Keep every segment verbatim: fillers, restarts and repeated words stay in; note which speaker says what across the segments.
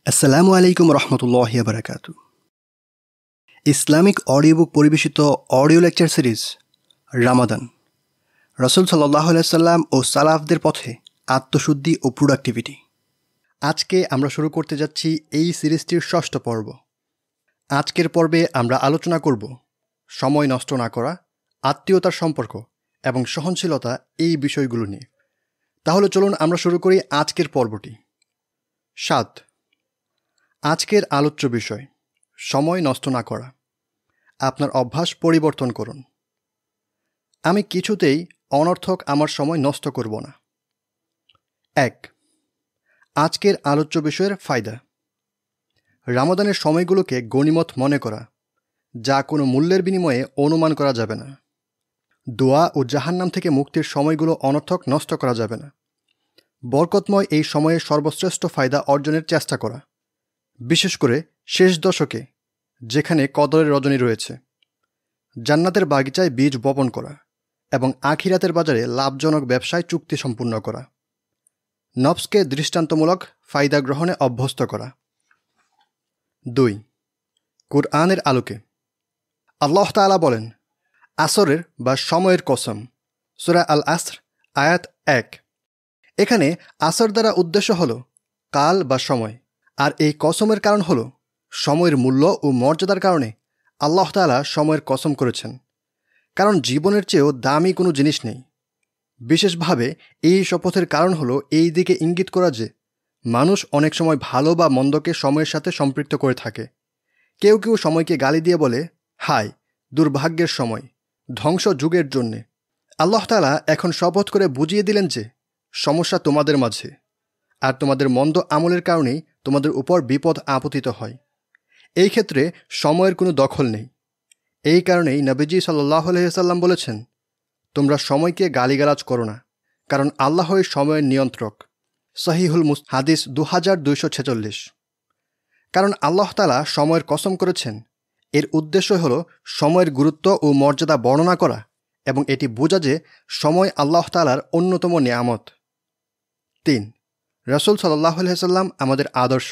Speaker 1: আসসালামু আলাইকুম রহমতুল্লাহি ওয়া বারাকাতুহু। ইসলামিক অডিও বুক পরিবেশিত অডিও লেকচার সিরিজ রামাদান, রাসূল সাল্লাল্লাহু আলাইহি সাল্লাম ও সালাফদের পথে আত্মশুদ্ধি ও প্রোডাক্টিভিটি। আজকে আমরা শুরু করতে যাচ্ছি এই সিরিজটির ষষ্ঠ পর্ব। আজকের পর্বে আমরা আলোচনা করব সময় নষ্ট না করা, আত্মীয়তার সম্পর্ক এবং সহনশীলতা, এই বিষয়গুলো নিয়ে। তাহলে চলুন আমরা শুরু করি আজকের পর্বটি। সাত, আজকের আলোচ্য বিষয় সময় নষ্ট না করা। আপনার অভ্যাস পরিবর্তন করুন। আমি কিছুতেই অনর্থক আমার সময় নষ্ট করব না। এক, আজকের আলোচ্য বিষয়ের ফায়দা। রামাদানের সময়গুলোকে গনিমত মনে করা, যা কোনো মূল্যের বিনিময়ে অনুমান করা যাবে না। দোয়া ও জাহান্নাম থেকে মুক্তির সময়গুলো অনর্থক নষ্ট করা যাবে না। বরকতময় এই সময়ে সর্বশ্রেষ্ঠ ফায়দা অর্জনের চেষ্টা করা, বিশেষ করে শেষ দশকে যেখানে কদরের রজনী রয়েছে। জান্নাতের বাগিচায় বীজ বপন করা এবং আখিরাতের বাজারে লাভজনক ব্যবসায় চুক্তি সম্পূর্ণ করা। নফসকে দৃষ্টান্তমূলক ফায়দা গ্রহণে অভ্যস্ত করা। দুই, কুরআনের আলোকে। আল্লাহ তাআলা বলেন, আসরের বা সময়ের কসম, সূরা আল আসর আয়াত এক। এখানে আসর দ্বারা উদ্দেশ্য হল কাল বা সময়, আর এই কসমের কারণ হল সময়ের মূল্য ও মর্যাদার কারণে আল্লাহ তাআলা সময়ের কসম করেছেন। কারণ জীবনের চেয়েও দামি কোনো জিনিস নেই। বিশেষভাবে এই শপথের কারণ হল এই দিকে ইঙ্গিত করা যে মানুষ অনেক সময় ভালো বা মন্দকে সময়ের সাথে সম্পৃক্ত করে থাকে। কেউ কেউ সময়কে গালি দিয়ে বলে, হায় দুর্ভাগ্যের সময়, ধ্বংস যুগের জন্যে। আল্লাহ তাআলা এখন শপথ করে বুঝিয়ে দিলেন যে সমস্যা তোমাদের মাঝে, আর তোমাদের মন্দ আমলের কারণেই তোমাদের উপর বিপদ আপতিত হয়। এই ক্ষেত্রে সময়ের কোনো দখল নেই। এই কারণেই নবীজি সাল্লাল্লাহু আলাইহি সাল্লাম বলেছেন, তোমরা সময়কে গালিগালাজ করো না, কারণ আল্লাহই সময়ের নিয়ন্ত্রক। সহিহুল মুস হাদিস দু হাজার দুইশো ছেচল্লিশ। কারণ আল্লাহ তাআলা সময়ের কসম করেছেন, এর উদ্দেশ্য হল সময়ের গুরুত্ব ও মর্যাদা বর্ণনা করা এবং এটি বোঝা যে সময় আল্লাহ তাআলার অন্যতম নিয়ামত। তিন, রাসূল সাল্লাল্লাহু আলাইহি সাল্লাম আমাদের আদর্শ।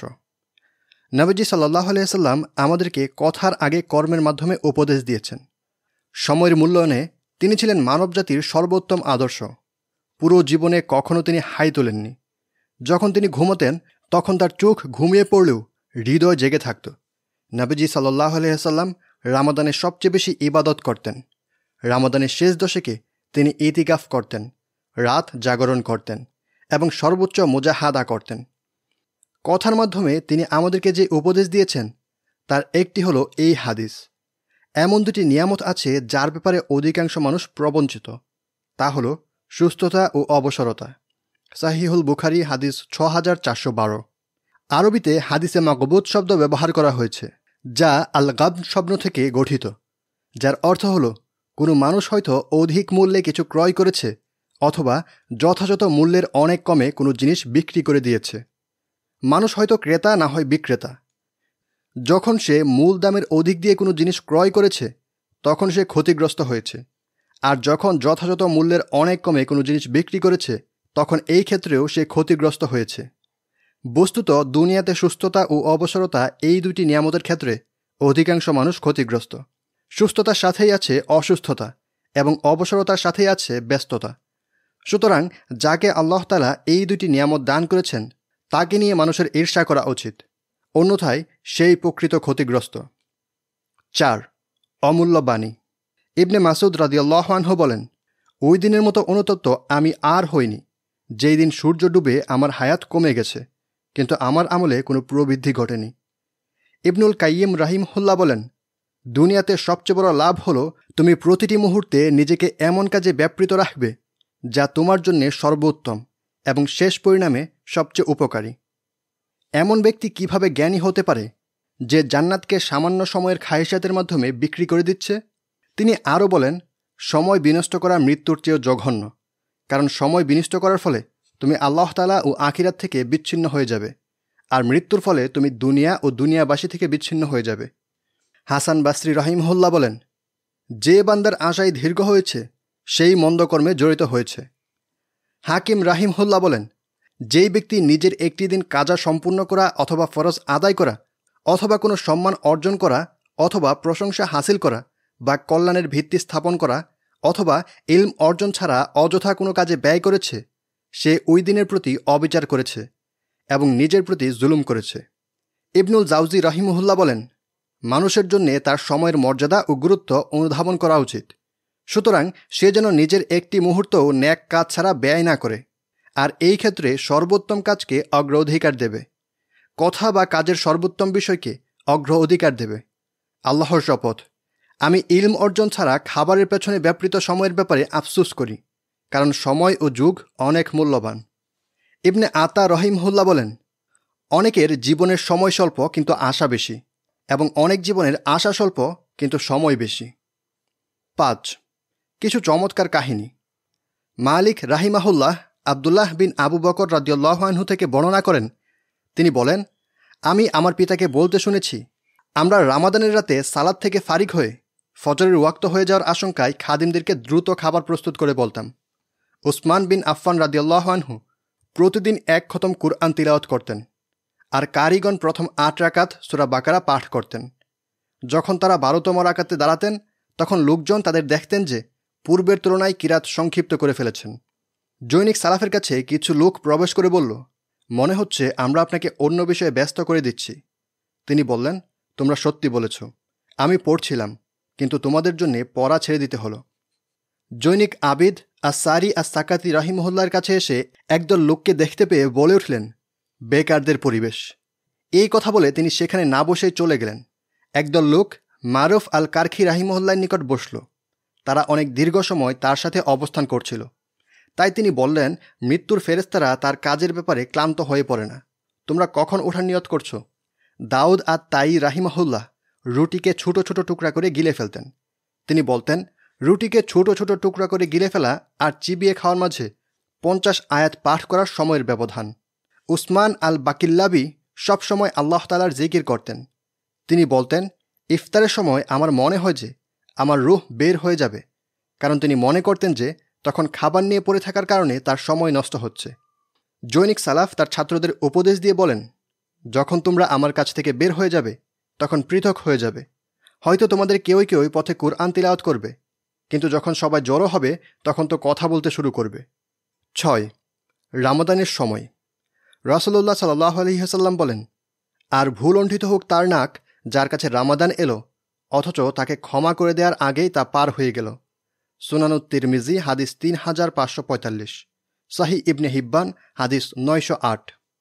Speaker 1: নবীজি সাল্লাল্লাহু আলাইহি সাল্লাম আমাদেরকে কথার আগে কর্মের মাধ্যমে উপদেশ দিয়েছেন। সময়ের মূল্যায়নে তিনি ছিলেন মানবজাতির সর্বোত্তম আদর্শ। পুরো জীবনে কখনো তিনি হাই তোলেননি। যখন তিনি ঘুমোতেন তখন তার চোখ ঘুমিয়ে পড়লেও হৃদয় জেগে থাকত। নবীজি সাল্লাল্লাহু আলাইহি সাল্লাম রামাদানে সবচেয়ে বেশি ইবাদত করতেন। রামাদানের শেষ দশকে তিনি ইতিকাফ করতেন, রাত জাগরণ করতেন এবং সর্বোচ্চ মুজাহাদা করতেন। কথার মাধ্যমে তিনি আমাদেরকে যে উপদেশ দিয়েছেন তার একটি হলো এই হাদিস। এমন দুটি নিয়ামত আছে যার ব্যাপারে অধিকাংশ মানুষ প্রবঞ্চিত, তা হলো সুস্থতা ও অবসরতা। সাহিহুল বুখারী হাদিস ছ হাজার চারশো বারো। আরবিতে হাদিসে মাকবুত শব্দ ব্যবহার করা হয়েছে, যা আল গাবন শব্দ থেকে গঠিত, যার অর্থ হলো কোনো মানুষ হয়তো অধিক মূল্যে কিছু ক্রয় করেছে অথবা যথাযথ মূল্যের অনেক কমে কোনো জিনিস বিক্রি করে দিয়েছে। মানুষ হয়তো ক্রেতা না হয় বিক্রেতা। যখন সে মূল দামের অধিক দিয়ে কোনো জিনিস ক্রয় করেছে তখন সে ক্ষতিগ্রস্ত হয়েছে, আর যখন যথাযথ মূল্যের অনেক কমে কোনো জিনিস বিক্রি করেছে তখন এই ক্ষেত্রেও সে ক্ষতিগ্রস্ত হয়েছে। বস্তুত দুনিয়াতে সুস্থতা ও অবসরতা, এই দুটি নিয়ামতের ক্ষেত্রে অধিকাংশ মানুষ ক্ষতিগ্রস্ত। সুস্থতার সাথেই আছে অসুস্থতা এবং অবসরতার সাথেই আছে ব্যস্ততা। সুতরাং যাকে আল্লাহ তাআলা এই দুটি নিয়ামত দান করেছেন তাকে নিয়ে মানুষের ঈর্ষা করা উচিত, অন্যথায় সেই প্রকৃত ক্ষতিগ্রস্ত। চার, অমূল্য বাণী। ইবনে মাসউদ রাদিয়াল্লাহু আনহু বলেন, ওই দিনের মতো অনুতপ্ত আমি আর হইনি যেই দিন সূর্য ডুবে আমার হায়াত কমে গেছে কিন্তু আমার আমলে কোনো প্রবৃদ্ধি ঘটেনি। ইবনুল কাইয়িম রাহিমাহুল্লাহ বলেন, দুনিয়াতে সবচেয়ে বড় লাভ হলো তুমি প্রতিটি মুহূর্তে নিজেকে এমন কাজে ব্যাপৃত রাখবে যা তোমার জন্য সর্বোত্তম এবং শেষ পরিণামে সবচেয়ে উপকারী। এমন ব্যক্তি কিভাবে জ্ঞানী হতে পারে যে জান্নাতকে সামান্য সময়ের খায়সাতের মাধ্যমে বিক্রি করে দিচ্ছে? তিনি আরও বলেন, সময় বিনষ্ট করা মৃত্যুর চেয়েও জঘন্য, কারণ সময় বিনষ্ট করার ফলে তুমি আল্লাহ তাআলা ও আখিরাত থেকে বিচ্ছিন্ন হয়ে যাবে, আর মৃত্যুর ফলে তুমি দুনিয়া ও দুনিয়াবাসী থেকে বিচ্ছিন্ন হয়ে যাবে। হাসান বাসরি রাহিমাহুল্লাহ বলেন, যে বান্দার আশায় দীর্ঘ হয়েছে সেই মন্দকর্মে জড়িত হয়েছে। হাকিম রাহিমাহুল্লাহ বলেন, যেই ব্যক্তি নিজের একটি দিন কাজা সম্পূর্ণ করা অথবা ফরজ আদায় করা অথবা কোনো সম্মান অর্জন করা অথবা প্রশংসা হাসিল করা বা কল্যাণের ভিত্তি স্থাপন করা অথবা ইলম অর্জন ছাড়া অযথা কোনো কাজে ব্যয় করেছে, সে ওই দিনের প্রতি অবিচার করেছে এবং নিজের প্রতি জুলুম করেছে। ইবনুল জাউজি রহিমহুল্লাহ বলেন, মানুষের জন্যে তার সময়ের মর্যাদা ও গুরুত্ব অনুধাবন করা উচিত। সুতরাং সে যেন নিজের একটি মুহূর্তও ন্যাক কাজ ছাড়া ব্যয় না করে, আর এই ক্ষেত্রে সর্বোত্তম কাজকে অগ্রাধিকার দেবে, কথা বা কাজের সর্বোত্তম বিষয়কে অগ্র অধিকার দেবে। আল্লাহর শপথ, আমি ইলম অর্জন ছাড়া খাবারের পেছনে ব্যাপৃত সময়ের ব্যাপারে আফসুস করি, কারণ সময় ও যুগ অনেক মূল্যবান। ইবনে আতা রহিমহুল্লাহ বলেন, অনেকের জীবনের সময় স্বল্প কিন্তু আশা বেশি, এবং অনেক জীবনের আশা স্বল্প কিন্তু সময় বেশি। পাঁচ, কিছু চমৎকার কাহিনী। মালিক রাহিমাহুল্লাহ আবদুল্লাহ বিন আবু বকর রাদিয়াল্লাহু আনহু থেকে বর্ণনা করেন, তিনি বলেন, আমি আমার পিতাকে বলতে শুনেছি, আমরা রামাদানের রাতে সালাত থেকে ফারিগ হয়ে ফজরের ওয়াক্ত হয়ে যাওয়ার আশঙ্কায় খাদিমদেরকে দ্রুত খাবার প্রস্তুত করে বলতাম। উসমান বিন আফফান রাদিয়াল্লাহু আনহু প্রতিদিন এক খতম কুরআন তিলাওয়াত করতেন, আর কারিগণ প্রথম আট রাকাত সূরা বাকারা পাঠ করতেন। যখন তারা বারোতম রাকাতে দাঁড়াতেন, তখন লোকজন তাদের দেখতেন যে পূর্বের তুলনায় কিরাত সংক্ষিপ্ত করে ফেলেছেন। জৈনিক সালাফের কাছে কিছু লোক প্রবেশ করে বলল, মনে হচ্ছে আমরা আপনাকে অন্য বিষয়ে ব্যস্ত করে দিচ্ছি। তিনি বললেন, তোমরা সত্যি বলেছ, আমি পড়ছিলাম, কিন্তু তোমাদের জন্যে পড়া ছেড়ে দিতে হলো। জৈনিক আবিদ আস-সারি আস-সাকাতি রাহিমহুল্লাহর কাছে এসে একদল লোককে দেখতে পেয়ে বলে উঠলেন, বেকারদের পরিবেশ। এই কথা বলে তিনি সেখানে না বসেই চলে গেলেন। একদল লোক মারুফ আল কারখি রাহিমহুল্লাহর নিকট বসল। তারা অনেক দীর্ঘ সময় তার সাথে অবস্থান করছিল। তাই তিনি বললেন, মৃত্যুর ফেরেশতারা তার কাজের ব্যাপারে ক্লান্ত হয়ে পড়ে না। তোমরা কখন ওঠার নিয়ত করছো? দাউদ আত তাই রাহিমাহুল্লাহ রুটিকে ছোট ছোট টুকরা করে গিলে ফেলতেন। তিনি বলতেন, রুটিকে ছোট ছোট টুকরা করে গিলে ফেলা আর চিবিয়ে খাওয়ার মাঝে পঞ্চাশ আয়াত পাঠ করার সময়ের ব্যবধান। উসমান আল বাকিল্লাবি সবসময় আল্লাহ তাআলার জিকির করতেন। তিনি বলতেন, ইফতারের সময় আমার মনে হয় যে আমার রূহ বের হয়ে যাবে, কারণ তিনি মনে করতেন যে তখন খাবার নিয়ে পড়ে থাকার কারণে তার সময় নষ্ট হচ্ছে। জৈনিক সালাফ তার ছাত্রদের উপদেশ দিয়ে বলেন, যখন তোমরা আমার কাছ থেকে বের হয়ে যাবে, তখন পৃথক হয়ে যাবে। হয়তো তোমাদের কেউই কেউই পথে কুরআন তিলাওয়াত করবে, কিন্তু যখন সবাই জড়ো হবে তখন তো কথা বলতে শুরু করবে। ছয়, রামাদানের সময়। রাসূলুল্লাহ সাল্লাল্লাহু আলাইহি ওয়াসাল্লাম বলেন, আর ভুল লণ্ঠিত হোক তার নাক যার কাছে রামাদান এলো, অথচ তাকে ক্ষমা করে দেওয়ার আগেই তা পার হয়ে গেল। সুনানুত তিরমিজি হাদিস তিন হাজার পাঁচশো পঁয়তাল্লিশ, সহিহ ইবনে হিব্বান হাদিস নয়শো আট।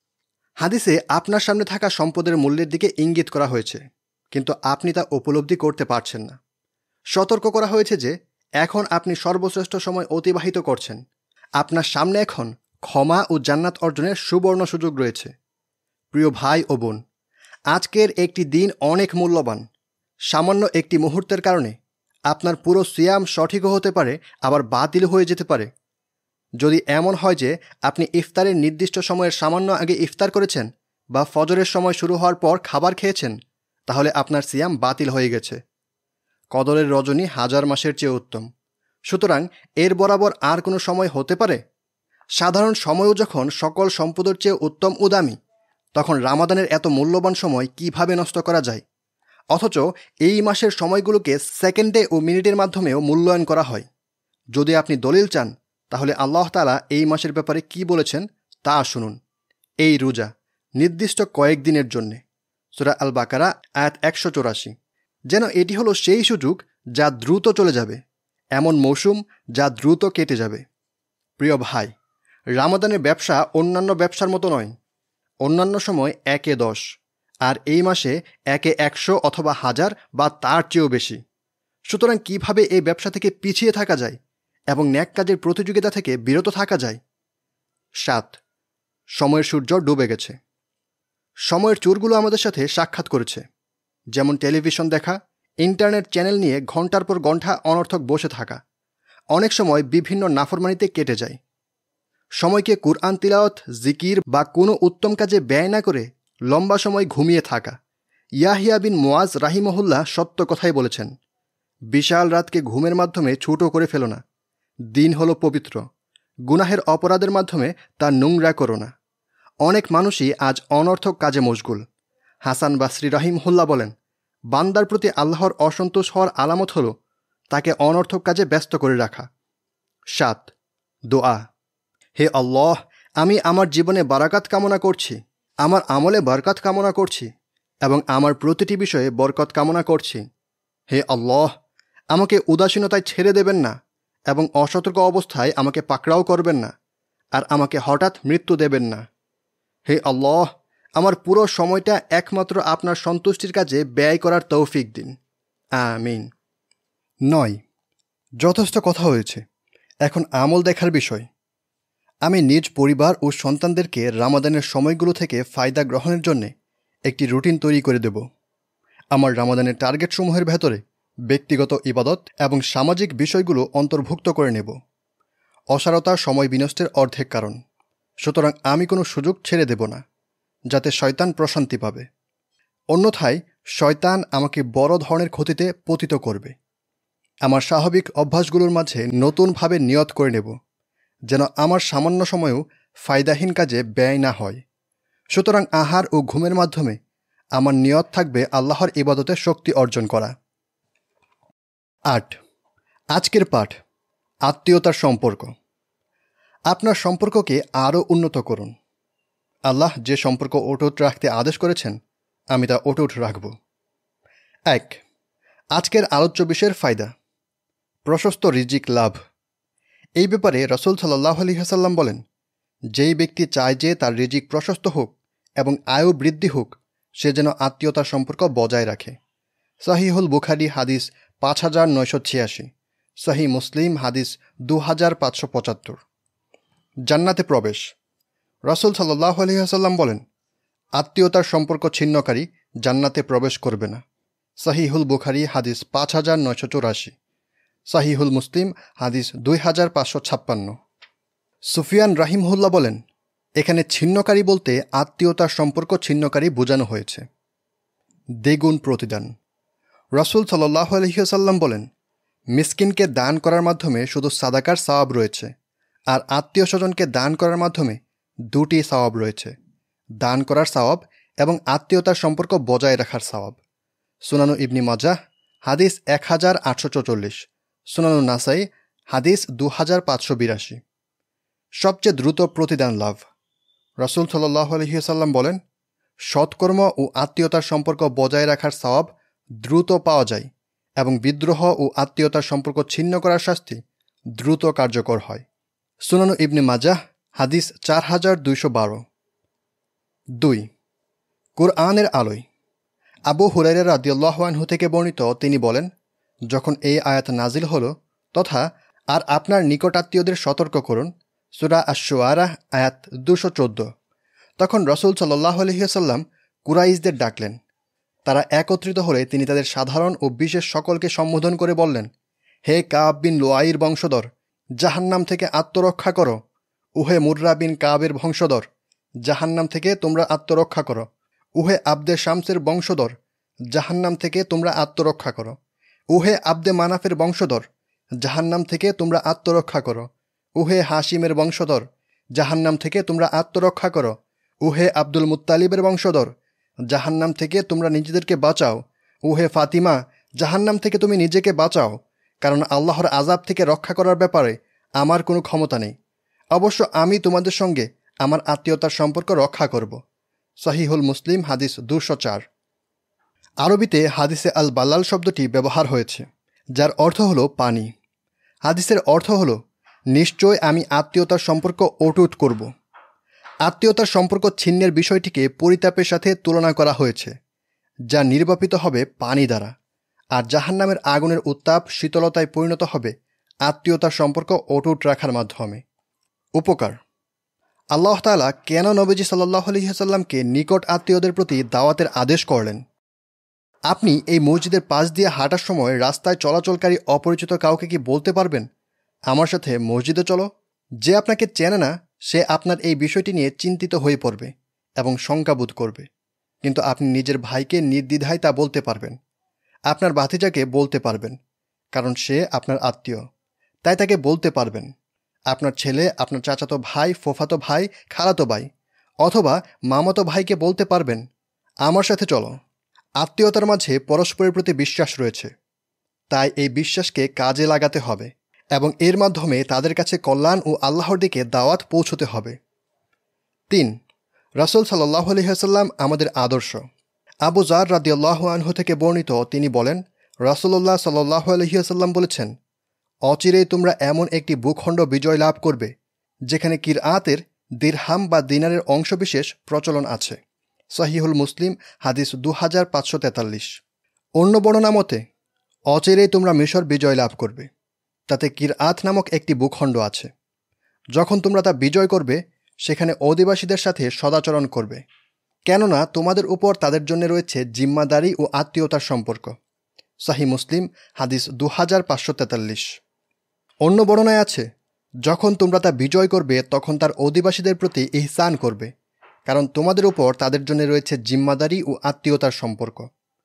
Speaker 1: হাদিসে আপনার সামনে থাকা সম্পদের মূল্যের দিকে ইঙ্গিত করা হয়েছে, কিন্তু আপনি তা উপলব্ধি করতে পারছেন না। সতর্ক করা হয়েছে যে এখন আপনি সর্বশ্রেষ্ঠ সময় অতিবাহিত করছেন। আপনার সামনে এখন ক্ষমা ও জান্নাত অর্জনের সুবর্ণ সুযোগ রয়েছে। প্রিয় ভাই ও বোন, আজকের একটি দিন অনেক মূল্যবান। সামান্য একটি মুহূর্তের কারণে আপনার পুরো সিয়াম সঠিকও হতে পারে, আবার বাতিল হয়ে যেতে পারে। যদি এমন হয় যে আপনি ইফতারের নির্দিষ্ট সময়ের সামান্য আগে ইফতার করেছেন বা ফজরের সময় শুরু হওয়ার পর খাবার খেয়েছেন, তাহলে আপনার সিয়াম বাতিল হয়ে গেছে। কদরের রজনী হাজার মাসের চেয়ে উত্তম। সুতরাং এর বরাবর আর কোনো সময় হতে পারে? সাধারণ সময়ও যখন সকল সম্পদের চেয়ে উত্তম ও দামি, তখন রামাদানের এত মূল্যবান সময় কিভাবে নষ্ট করা যায়? অথচ এই মাসের সময়গুলোকে সেকেন্ডে ও মিনিটের মাধ্যমেও মূল্যায়ন করা হয়। যদি আপনি দলিল চান, তাহলে আল্লাহ তাআলা এই মাসের ব্যাপারে কি বলেছেন তা শুনুন। এই রোজা নির্দিষ্ট কয়েকদিনের জন্যে, সূরা আল বাকারা আয়াত একশো চৌরাশি। যেন এটি হলো সেই সুযোগ যা দ্রুত চলে যাবে, এমন মৌসুম যা দ্রুত কেটে যাবে। প্রিয় ভাই, রামাদানের ব্যবসা অন্যান্য ব্যবসার মতো নয়। অন্যান্য সময় একে দশ, আর এই মাসে একে একশো অথবা হাজার বা তার চেয়েও বেশি। সুতরাং কিভাবে এই ব্যবসা থেকে পিছিয়ে থাকা যায় এবং ন্যাক কাজের প্রতিযোগিতা থেকে বিরত থাকা যায়? সাত, সময়ের সূর্য ডুবে গেছে। সময়ের চোরগুলো আমাদের সাথে সাক্ষাৎ করেছে, যেমন টেলিভিশন দেখা, ইন্টারনেট চ্যানেল নিয়ে ঘন্টার পর ঘণ্টা অনর্থক বসে থাকা। অনেক সময় বিভিন্ন নাফরমানিতে কেটে যায়। সময়কে কুরআন তিলাওয়াত, জিকির বা কোনো উত্তম কাজে ব্যয় না করে লম্বা সময় ঘুমিয়ে থাকা। ইয়াহিয়া বিন মুয়াজ রাহিমাহুল্লাহ সত্য কথাই বলেছেন, বিশাল রাতকে ঘুমের মাধ্যমে ছোট করে ফেলো না। দিন হলো পবিত্র, গুনাহের অপরাধের মাধ্যমে তা নোংরা করো না। অনেক মানুষই আজ অনর্থক কাজে মশগুল। হাসান বাসরি রাহিমহুল্লাহ বলেন, বান্দার প্রতি আল্লাহর অসন্তোষ হওয়ার আলামত হল তাকে অনর্থক কাজে ব্যস্ত করে রাখা। সাত, দোয়া। হে আল্লাহ, আমি আমার জীবনে বারাকাত কামনা করছি, আমার আমলে বরকত কামনা করছি এবং আমার প্রতিটি বিষয়ে বরকত কামনা করছি। হে আল্লাহ, আমাকে উদাসীনতায় ছেড়ে দেবেন না এবং অসতর্ক অবস্থায় আমাকে পাকড়াও করবেন না, আর আমাকে হঠাৎ মৃত্যু দেবেন না। হে আল্লাহ, আমার পুরো সময়টা একমাত্র আপনার সন্তুষ্টির কাজে ব্যয় করার তৌফিক দিন। আমিন। নয়, যথেষ্ট কথা হয়েছে, এখন আমল দেখার বিষয়। আমি নিজ পরিবার ও সন্তানদেরকে রামাদানের সময়গুলো থেকে ফায়দা গ্রহণের জন্যে একটি রুটিন তৈরি করে দেব। আমার রামাদানের টার্গেটসমূহের ভেতরে ব্যক্তিগত ইবাদত এবং সামাজিক বিষয়গুলো অন্তর্ভুক্ত করে নেব। অসারতা সময় বিনষ্টের অর্ধেক কারণ, সুতরাং আমি কোনো সুযোগ ছেড়ে দেব না যাতে শয়তান প্রশান্তি পাবে। অন্যথায় শয়তান আমাকে বড় ধরনের ক্ষতিতে পতিত করবে। আমার স্বাভাবিক অভ্যাসগুলোর মাঝে নতুনভাবে নিয়ত করে নেব যেন আমার সামান্য সময়ও ফায়দাহীন কাজে ব্যয় না হয়। সুতরাং আহার ও ঘুমের মাধ্যমে আমার নিয়ত থাকবে আল্লাহর ইবাদতে শক্তি অর্জন করা। আট, আজকের পাঠ, আত্মীয়তার সম্পর্ক। আপনার সম্পর্ককে আরও উন্নত করুন। আল্লাহ যে সম্পর্ক অটুট রাখতে আদেশ করেছেন, আমি তা অটুট রাখব। এক, আজকের আলোচ্য বিষয়ের ফায়দা, প্রশস্ত রিজিক লাভ। এই ব্যাপারে রাসূল সাল্লাল্লাহু আলাইহি ওয়াসাল্লাম বলেন, যেই ব্যক্তি চায় যে তার রিজিক প্রশস্ত হোক এবং আয়ু বৃদ্ধি হোক, সে যেন আত্মীয়তার সম্পর্ক বজায় রাখে। সহিহুল বুখারী হাদিস পাঁচ হাজার নয়শো ছিয়াশি, সহিহ মুসলিম হাদিস দু হাজার পাঁচশো পঁচাত্তর। জান্নাতে প্রবেশ। রাসূল সাল্লাল্লাহু আলাইহি ওয়াসাল্লাম বলেন, আত্মীয়তার সম্পর্ক ছিন্নকারী জান্নাতে প্রবেশ করবে না। সহিহুল বুখারী হাদিস পাঁচ হাজার নয়শো চুরাশি, সহিহুল মুসলিম হাদিস দুই হাজার পাঁচশো ছাপ্পান্ন। সুফিয়ান রাহিমহুল্লাহ বলেন, এখানে ছিন্নকারী বলতে আত্মীয়তার সম্পর্ক ছিন্নকারী বোঝানো হয়েছে। দ্বিগুণ প্রতিদান। রাসূল সাল্লাল্লাহু আলাইহি ওয়াসাল্লাম বলেন, মিসকিনকে দান করার মাধ্যমে শুধু সাদাকার সওয়াব রয়েছে, আর আত্মীয় স্বজনকে দান করার মাধ্যমে দুটি সওয়াব রয়েছে, দান করার সওয়াব এবং আত্মীয়তার সম্পর্ক বজায় রাখার সওয়াব। সুনানু ইবনে মাজাহ হাদিস এক হাজার আটশো চৌচল্লিশ, সুনানু নাসাই হাদিস দু হাজার পাঁচশো বিরাশি। সবচেয়ে দ্রুত প্রতিদান লাভ। রাসূল সাল্লাল্লাহু আলাইহি ওয়াসাল্লাম বলেন, সৎকর্ম ও আত্মীয়তার সম্পর্ক বজায় রাখার সওয়াব দ্রুত পাওয়া যায় এবং বিদ্রোহ ও আত্মীয়তার সম্পর্ক ছিন্ন করার শাস্তি দ্রুত কার্যকর হয়। সুনানু ইবনে মাজাহ হাদিস চার হাজার দুইশো বারো। দুই, কুরআনের আলোয়। আবু হুরায়রা রাদিয়াল্লাহু আনহু থেকে বর্ণিত, তিনি বলেন, যখন এই আয়াত নাজিল হলো তথা আর আপনার নিকটাত্মীয়দের সতর্ক করুন, সূরা আশ-শুআরা আয়াত দুশো চোদ্দ, তখন রাসূল সাল্লাল্লাহু আলাইহি ওয়াসাল্লাম কুরাইশদের ডাকলেন। তারা একত্রিত হলে তিনি তাদের সাধারণ ও বিশেষ সকলকে সম্বোধন করে বললেন, হে কাব বিন লুআইর বংশধর, জাহান্নাম থেকে আত্মরক্ষা করো। উহে মুররা বিন কাবের বংশধর, জাহান্নাম থেকে তোমরা আত্মরক্ষা করো। উহে আব্দে শামসের বংশধর, জাহান্নাম থেকে তোমরা আত্মরক্ষা করো। উহে আব্দে মানাফের বংশধর, জাহান্নাম থেকে তোমরা আত্মরক্ষা করো। উহে হাশিমের বংশধর, জাহান্নাম থেকে তোমরা আত্মরক্ষা করো। উহে আব্দুল মুত্তালিবের বংশধর, জাহান্নাম থেকে তোমরা নিজেদেরকে বাঁচাও। উহে ফাতিমা, জাহান্নাম থেকে তুমি নিজেকে বাঁচাও, কারণ আল্লাহর আযাব থেকে রক্ষা করার ব্যাপারে আমার কোনো ক্ষমতা নেই। অবশ্য আমি তোমাদের সঙ্গে আমার আত্মীয়তার সম্পর্ক রক্ষা করব। সহিহুল মুসলিম হাদিস দুশো চার। আরবিতে হাদিসে আল বাল্লাল শব্দটি ব্যবহার হয়েছে, যার অর্থ হল পানি। হাদিসের অর্থ হল, নিশ্চয় আমি আত্মীয়তার সম্পর্ক অটুট করব। আত্মীয়তার সম্পর্ক ছিন্নের বিষয়টিকে পরিতাপের সাথে তুলনা করা হয়েছে, যা নির্বাপিত হবে পানি দ্বারা, আর জাহান্নামের আগুনের উত্তাপ শীতলতায় পরিণত হবে আত্মীয়তার সম্পর্ক অটুট রাখার মাধ্যমে। উপকার। আল্লাহ তাআলা কেন নবীজি সাল্লাল্লাহু আলাইহি ওয়াসাল্লামকে নিকট আত্মীয়দের প্রতি দাওয়াতের আদেশ করলেন? আপনি এই মসজিদের পাশ দিয়ে হাঁটার সময় রাস্তায় চলাচলকারী অপরিচিত কাউকে কি বলতে পারবেন, আমার সাথে মসজিদে চলো? যে আপনাকে চেনে না সে আপনার এই বিষয়টি নিয়ে চিন্তিত হয়ে পড়বে এবং শঙ্কাবোধ করবে, কিন্তু আপনি নিজের ভাইকে নির্দ্বিধায় তা বলতে পারবেন। আপনার ভাতিজাকে বলতে পারবেন, কারণ সে আপনার আত্মীয়, তাই তাকে বলতে পারবেন। আপনার ছেলে, আপনার চাচাতো ভাই, ফুফাতো ভাই, খালাতো ভাই অথবা মামাতো ভাইকে বলতে পারবেন, আমার সাথে চলো। আত্মীয়তার মাঝে পরস্পরের প্রতি বিশ্বাস রয়েছে, তাই এই বিশ্বাসকে কাজে লাগাতে হবে এবং এর মাধ্যমে তাদের কাছে কল্যাণ ও আল্লাহর দিকে দাওয়াত পৌঁছতে হবে। তিন, রাসূল সাল্লাল্লাহু আলাইহি ওয়াসাল্লাম আমাদের আদর্শ। আবু যার রাদিয়াল্লাহু আনহু থেকে বর্ণিত, তিনি বলেন, রাসূলুল্লাহ সাল্লাল্লাহু আলাইহি ওয়াসাল্লাম বলেছেন, অচিরেই তোমরা এমন একটি ভূখণ্ড বিজয় লাভ করবে যেখানে কিরআতের দিরহাম বা দিনারের অংশবিশেষ প্রচলন আছে। সহিহুল মুসলিম, হাদিস দু হাজার পাঁচশো তেতাল্লিশ। অন্য বর্ণনা মতে, অচিরেই তোমরা মিশর বিজয় লাভ করবে, তাতে কিরআত নামক একটি ভূখণ্ড আছে। যখন তোমরা তা বিজয় করবে, সেখানে অধিবাসীদের সাথে সদাচরণ করবে, কেননা তোমাদের উপর তাদের জন্য রয়েছে জিম্মাদারি ও আত্মীয়তার সম্পর্ক। সহিহ মুসলিম, হাদিস দু হাজার পাঁচশো তেতাল্লিশ। অন্য বর্ণনায় আছে, যখন তোমরা তা বিজয় করবে তখন তার অধিবাসীদের প্রতি ইহসান করবে, কারণ তোমাদের উপর তাদের জন্য রয়েছে জিম্মাদারি ও আত্মীয়তার সম্পর্ক।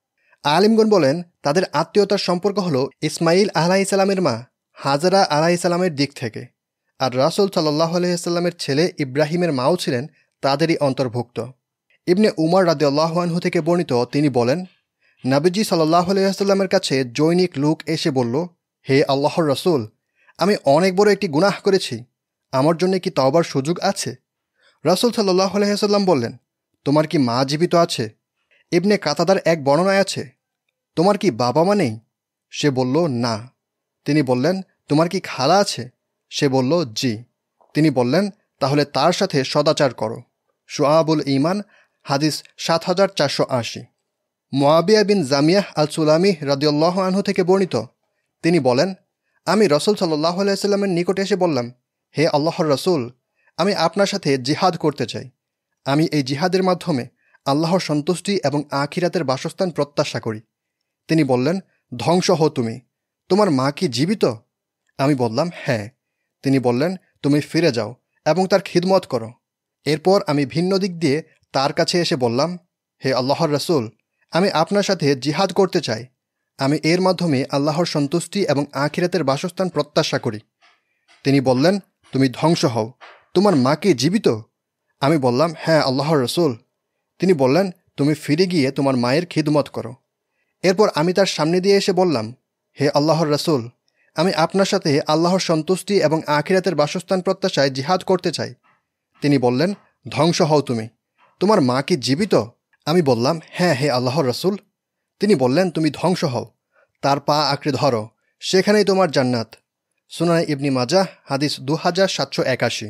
Speaker 1: আলিমগণ বলেন, তাদের আত্মীয়তার সম্পর্ক হল ইসমাইল আলাইহিসসালামের মা হাজারা আলাইহিসসালামের দিক থেকে, আর রাসূল সাল্লাল্লাহু আলাইহি ওয়াসাল্লামের ছেলে ইব্রাহিমের মাও ছিলেন তাদেরই অন্তর্ভুক্ত। ইবনে উমর রাদিয়াল্লাহু আনহু থেকে বর্ণিত, তিনি বলেন, নবীজি সাল্লাল্লাহু আলাইহি ওয়াসাল্লামের কাছে জৈনিক লোক এসে বলল, হে আল্লাহর রাসূল, আমি অনেক বড় একটি গুনাহ করেছি, আমার জন্য কি তওবার সুযোগ আছে? রাসূল সাল্লাল্লাহু আলাইহি ওয়াসাল্লাম বললেন, তোমার কি মা জীবিত আছে? ইবনে কাতাদার এক বর্ণনায় আছে, তোমার কি বাবা মা নেই? সে বলল, না। তিনি বললেন, তোমার কি খালা আছে? সে বলল, জি। তিনি বললেন, তাহলে তার সাথে সদাচার করো। শুআবুল ঈমান, হাদিস সাত হাজার চারশো আশি। মুআবিয়া বিন জামিয়াহ আল সুলামি রাদিয়াল্লাহু আনহু থেকে বর্ণিত, তিনি বলেন, আমি রাসূল সাল্লাল্লাহু আলাইহি ওয়াসাল্লামের নিকটে এসে বললাম, হে আল্লাহর রাসূল, আমি আপনার সাথে জিহাদ করতে চাই। আমি এই জিহাদের মাধ্যমে আল্লাহর সন্তুষ্টি এবং আখিরাতের বাসস্থান প্রত্যাশা করি। তিনি বললেন, ধ্বংস হও তুমি, তোমার মা কি জীবিত? আমি বললাম, হ্যাঁ। তিনি বললেন, তুমি ফিরে যাও এবং তার খিদমত করো। এরপর আমি ভিন্ন দিক দিয়ে তার কাছে এসে বললাম, হে আল্লাহর রাসূল, আমি আপনার সাথে জিহাদ করতে চাই। আমি এর মাধ্যমে আল্লাহর সন্তুষ্টি এবং আখিরাতের বাসস্থান প্রত্যাশা করি। তিনি বললেন, তুমি ধ্বংস হও, তোমার মা কি জীবিত? আমি বললাম, হ্যাঁ আল্লাহর রাসূল। তিনি বললেন, তুমি ফিরে গিয়ে তোমার মায়ের খিদমত করো। এরপর আমি তার সামনে দিয়ে এসে বললাম, হে আল্লাহর রাসূল, আমি আপনার সাথে আল্লাহর সন্তুষ্টি এবং আখিরাতের বাসস্থান প্রত্যাশায় জিহাদ করতে চাই। তিনি বললেন, ধ্বংস হও তুমি, তোমার মা কি জীবিত? আমি বললাম, হ্যাঁ হে আল্লাহর রাসূল। তিনি বললেন, তুমি ধ্বংস হও, তার পা আঁকড়ে ধরো, সেখানেই তোমার জান্নাত। সুনানে ইবনে মাজাহ, হাদিস দু হাজার সাতশো একাশি।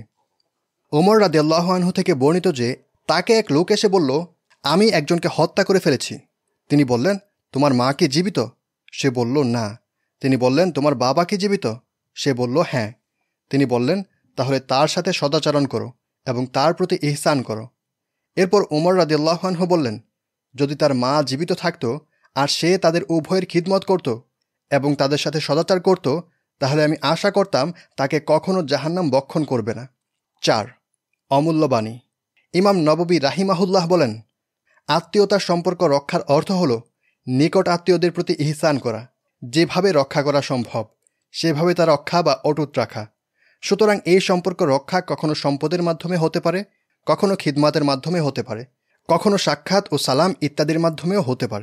Speaker 1: ওমর রাদিয়াল্লাহু আনহু থেকে বর্ণিত যে, তাকে এক লোক এসে বলল, আমি একজনকে হত্যা করে ফেলেছি। তিনি বললেন, তোমার মা কি জীবিত? সে বলল, না। তিনি বললেন, তোমার বাবা কি জীবিত? সে বলল, হ্যাঁ। তিনি বললেন, তাহলে তার সাথে সদাচরণ করো এবং তার প্রতি ইহসান করো। এরপর ওমর রাদিয়াল্লাহু আনহু বললেন, যদি তার মা জীবিত থাকত আর সে তাদের উভয়ের খিদমত করত এবং তাদের সাথে সদাচার করত, তাহলে আমি আশা করতাম তাকে কখনো জাহান্নাম বক্ষণ করবে না। চার, অমূল্য বাণী। ইমাম নববী রাহিমাহুল্লাহ বলেন, আত্মীয়তার সম্পর্ক রক্ষার অর্থ হল নিকট আত্মীয়দের প্রতি ইহসান করা, যেভাবে রক্ষা করা সম্ভব সেভাবে তা রক্ষা বা অটুট রাখা। সুতরাং এই সম্পর্ক রক্ষা কখনো সম্পদের মাধ্যমে হতে পারে, কখনো খিদমাতের মাধ্যমে হতে পারে, কখনো সাক্ষাৎ ও সালাম ইত্যাদির মাধ্যমেও হতে পারে।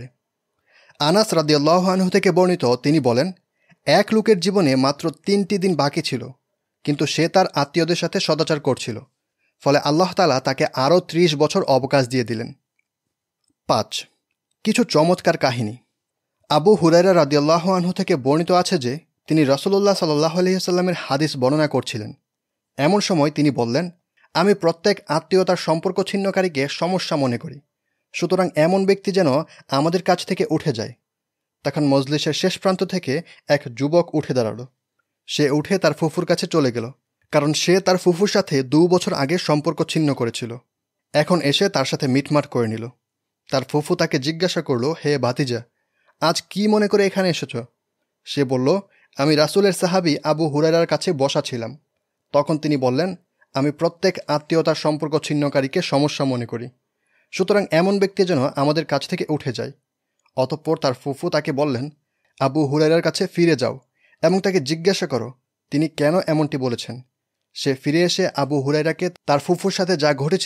Speaker 1: আনাস রাদিয়াল্লাহু আনহু থেকে বর্ণিত, তিনি বলেন, এক লোকের জীবনে মাত্র তিনটি দিন বাকি ছিল, কিন্তু সে তার আত্মীয়দের সাথে সদাচার করছিল, ফলে আল্লাহ তাআলা তাকে আরও ত্রিশ বছর অবকাশ দিয়ে দিলেন। পাঁচ, কিছু চমৎকার কাহিনী। আবু হুরায়রা রাদিয়াল্লাহু আনহু থেকে বর্ণিত আছে যে, তিনি রাসূলুল্লাহ সাল্লাল্লাহু আলাইহি ওয়াসাল্লামের হাদিস বর্ণনা করছিলেন। এমন সময় তিনি বললেন, আমি প্রত্যেক আত্মীয়তার সম্পর্ক ছিন্নকারীকে সমস্যা মনে করি, সুতরাং এমন ব্যক্তি যেন আমাদের কাছ থেকে উঠে যায়। তখন মজলিসের শেষ প্রান্ত থেকে এক যুবক উঠে দাঁড়ালো। সে উঠে তার ফুফুর কাছে চলে গেল, কারণ সে তার ফুফুর সাথে দু বছর আগে সম্পর্ক ছিন্ন করেছিল। এখন এসে তার সাথে মিটমাট করে নিল। তার ফুফু তাকে জিজ্ঞাসা করল, হে ভাতিজা, আজ কি মনে করে এখানে এসেছ? সে বলল, আমি রাসূলের সাহাবী আবু হুরায়রার কাছে বসা ছিলাম। তখন তিনি বললেন, আমি প্রত্যেক আত্মীয়তার সম্পর্ক ছিন্নকারীকে সমস্যা মনে করি, সুতরাং এমন ব্যক্তি যেন আমাদের কাছ থেকে উঠে যায়। অতঃপর তার ফুফু তাকে বললেন, আবু হুরায়রার কাছে ফিরে যাও এবং তাকে জিজ্ঞাসা করো তিনি কেন এমনটি বলেছেন। সে ফিরে এসে আবু হুরায়রাকে তার ফুফুর সাথে যা ঘটেছিল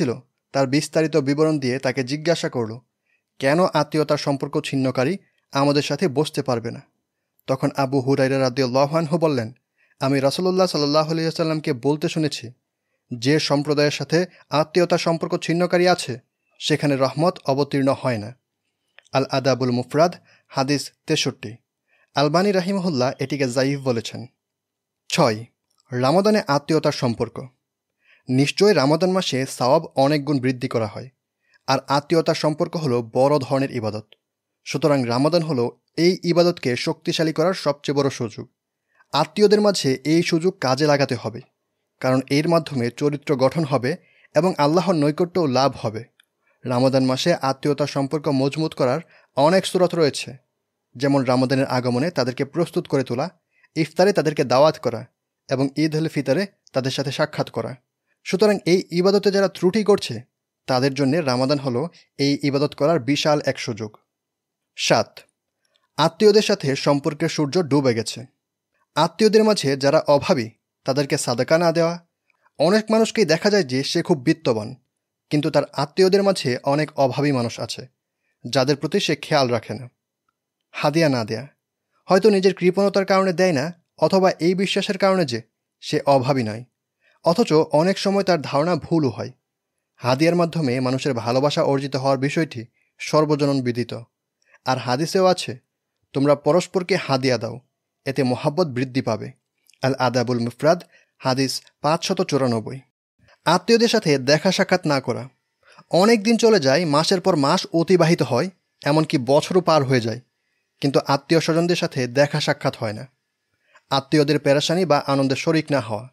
Speaker 1: তার বিস্তারিত বিবরণ দিয়ে তাকে জিজ্ঞাসা করল, কেন আত্মীয়তার সম্পর্ক ছিন্নকারী আমাদের সাথে বসতে পারবে না? তখন আবু হুরায়রা রাদিয়াল্লাহু আনহু বললেন, আমি রাসূলুল্লাহ সাল্লাল্লাহু আলাইহি ওয়াসাল্লামকে বলতে শুনেছি, যে সম্প্রদায়ের সাথে আত্মীয়তার সম্পর্ক ছিন্নকারী আছে সেখানে রহমত অবতীর্ণ হয় না। আল আদাবুল মুফরাদ, হাদিস তেষট্টি। আলবানী রাহিমাহুল্লাহ এটিকে যায়ীফ বলেছেন। ছয়, রামাদানে আত্মীয়তার সম্পর্ক। নিশ্চয়ই রামাদান মাসে সওয়াব অনেক গুণ বৃদ্ধি করা হয়, আর আত্মীয়তার সম্পর্ক হলো বড় ধরনের ইবাদত। সুতরাং রামাদান হলো এই ইবাদতকে শক্তিশালী করার সবচেয়ে বড় সুযোগ। আত্মীয়দের মাঝে এই সুযোগ কাজে লাগাতে হবে, কারণ এর মাধ্যমে চরিত্র গঠন হবে এবং আল্লাহর নৈকট্যও লাভ হবে। রামাদান মাসে আত্মীয়তার সম্পর্ক মজবুত করার অনেক সূরত রয়েছে, যেমন রামাদানের আগমনে তাদেরকে প্রস্তুত করে তোলা, ইফতারে তাদেরকে দাওয়াত করা এবং ঈদ উল ফিতরে তাদের সাথে সাক্ষাৎ করা। সুতরাং এই ইবাদতে যারা ত্রুটি করছে তাদের জন্য রামাদান হলো এই ইবাদত করার বিশাল এক সুযোগ। সাত, আত্মীয়দের সাথে সম্পর্কের সূর্য ডুবে গেছে। আত্মীয়দের মাঝে যারা অভাবী তাদেরকে সাদাকা না দেওয়া। অনেক মানুষকেই দেখা যায় যে সে খুব বিত্তবান, কিন্তু তার আত্মীয়দের মাঝে অনেক অভাবী মানুষ আছে যাদের প্রতি সে খেয়াল রাখে না। হাদিয়া না দেয়া, হয়তো নিজের কৃপণতার কারণে দেয় না, অথবা এই বিশ্বাসের কারণে যে সে অভাবী নয়, অথচ অনেক সময় তার ধারণা ভুলও হয়। হাদিয়ার মাধ্যমে মানুষের ভালোবাসা অর্জিত হওয়ার বিষয়টি সর্বজনন বিদিত, আর হাদিসেও আছে, তোমরা পরস্পরকে হাদিয়া দাও, এতে মোহাব্বত বৃদ্ধি পাবে। আল আদাবুল মুফরাদ, হাদিস পাঁচশত চুরানব্বই। আত্মীয়দের সাথে দেখা সাক্ষাৎ না করা। অনেক দিন চলে যায়, মাসের পর মাস অতিবাহিত হয়, এমনকি বছরও পার হয়ে যায়, কিন্তু আত্মীয় স্বজনদের সাথে দেখা সাক্ষাৎ হয় না। আত্মীয়দের পেরেশানি বা আনন্দের শরিক না হওয়া।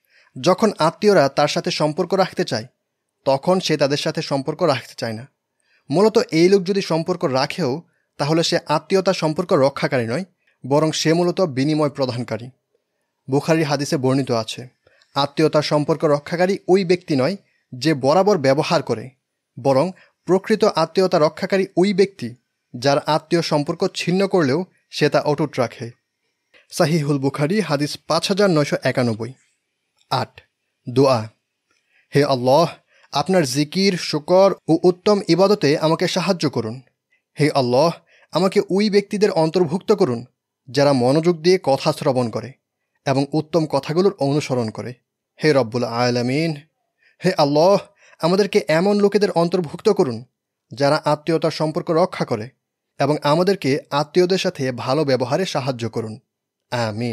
Speaker 1: যখন আত্মীয়রা তার সাথে সম্পর্ক রাখতে চায় তখন সে তাদের সাথে সম্পর্ক রাখতে চায় না। মূলত এই লোক যদি সম্পর্ক রাখেও তাহলে সে আত্মীয়তার সম্পর্ক রক্ষাকারী নয়, বরং সে মূলত বিনিময় প্রদানকারী। বুখারীর হাদিসে বর্ণিত আছে, আত্মীয়তার সম্পর্ক রক্ষাকারী ওই ব্যক্তি নয় যে বরাবর ব্যবহার করে, বরং প্রকৃত আত্মীয়তা রক্ষাকারী ওই ব্যক্তি যার আত্মীয় সম্পর্ক ছিন্ন করলেও সে তা অটুট রাখে। সাহিহুল বুখারী, হাদিস পাঁচ হাজার নয়শো একানব্বই। আট, দোয়া। হে আল্লাহ, আপনার জিকির, শুকর ও উত্তম ইবাদতে আমাকে সাহায্য করুন। হে আল্লাহ, আমাকে ওই ব্যক্তিদের অন্তর্ভুক্ত করুন যারা মনোযোগ দিয়ে কথা শ্রবণ করে এবং উত্তম কথাগুলোর অনুসরণ করে। হে রব্বুল আলামিন, হে আল্লাহ, আমাদেরকে এমন লোকেদের অন্তর্ভুক্ত করুন যারা আত্মীয়তার সম্পর্ক রক্ষা করে এবং আমাদেরকে আত্মীয়দের সাথে ভালো ব্যবহারে সাহায্য করুন। আমিন।